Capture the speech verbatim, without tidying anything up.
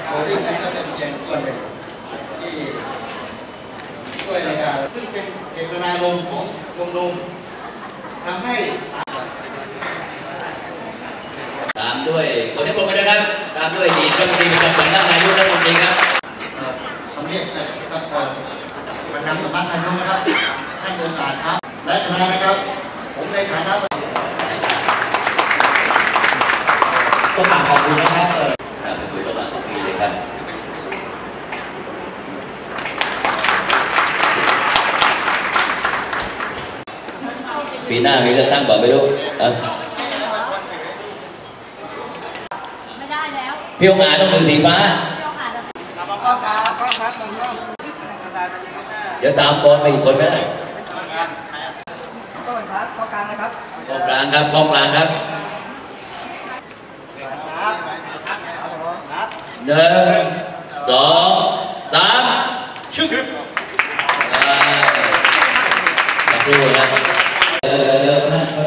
โบลิ่งนั้นก็เป็นเพียงส่วนหนึ่งที่ช่วยในการซึ่งเป็นเจตนารมณ์ของชมรมทำให้ตามด้วยคนที่ผมไปนะครับตามด้วยดีรัฐมนตรีประจำสำนักนายกรัฐมนตรีครับทำเนียบประจำสำนักนายกนะครับท่านโอกาสครับและคณะนะครับผมในฐานะต้องฝากขอบคุณนะครับครับไปคุยกับเราตรงนี้เลยครับปีหน้ามีเลือกตั้งบอกไม่รู้เออไม่ได้แล้วพี่องอาต้องมือสีฟ้าเดี๋ยวตามกรไปอีกคนไม่ได้ก็ครับกองกลางเลยครับกองกลางครับกองกลางครับหนึ่งสองสามชุบสักครู่นะเออ